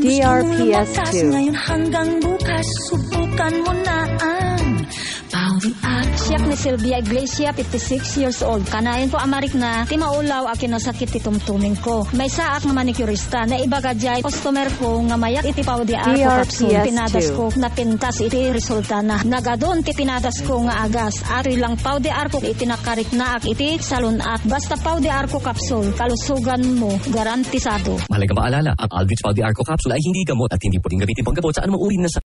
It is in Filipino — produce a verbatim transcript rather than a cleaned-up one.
D R P S two. Ngayon hanggang bukas, subukan mo na ang Pau D'Arco. Siya ni Sylvia Iglesia, fifty-six years old. Kanayon po amarik na, ti maulaw akin no sakit ti tumtuming ko. May saak nga manicurista na ibaga jay customer ko nga mayak iti Pau D'Arco Capsule. Pinadas ko na pintas iti resulta na. Nagadon ti pinadas ko nga agas. Ari lang Pau D'Arco iti nakarik na ak iti salon at basta Pau D'Arco Capsule. Kalusugan mo, garantisado. Mahalaga maalala, ang Aldrtz Pau D'Arco Capsule ay hindi gamot at hindi pwedeng gamitin panggamot sa anumang uri na sa